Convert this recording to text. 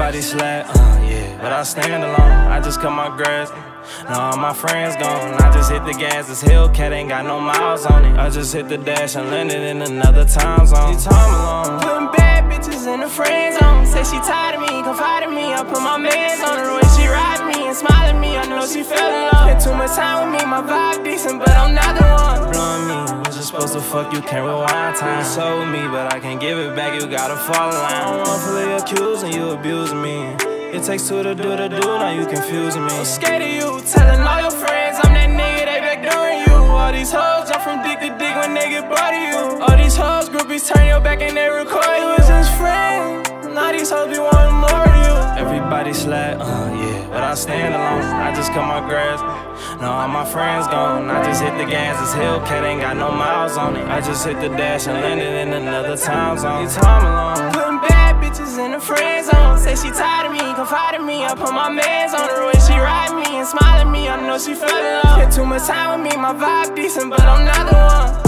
Everybody slack, yeah, but I stand alone. I just cut my grass. Now all my friends gone. I just hit the gas. This Hellcat ain't got no miles on it. I just hit the dash and landed in another time zone. Time alone. Putting bad bitches in the friend zone. Say she tired of me, confide in me. I put my mans on her when she ride me and smile at me. I know she fell in love. Spent too much time with me, my vibe decent, but I'm not the one. Blowing me, was just supposed to fuck you, can't rewind time. You sold me, but I can't give it back. You gotta fall in line. I'm wrongfully accused and you abusing me. It takes two to do, now you confusing me. I'm scared of you, telling all your friends I'm that nigga, they backdooring you. All these hoes jump from dick to dick when they get bored of you. All these hoes, groupies turn your back and they record you as his friend. Now these hoes be wanting more of you. Everybody slack, yeah, but I stand alone. I just cut my grass. Now all my friends gone. I just hit the gas. This Hellcat ain't got no miles on it. I just hit the dash and landed in another time zone. Time alone. Putting bad bitches in the friend zone. Say she tired of me, confide in me. I put my mans on her when she ride me and smile at me. I know she fell in love. Spent too much time with me, my vibe decent, but I'm not the one.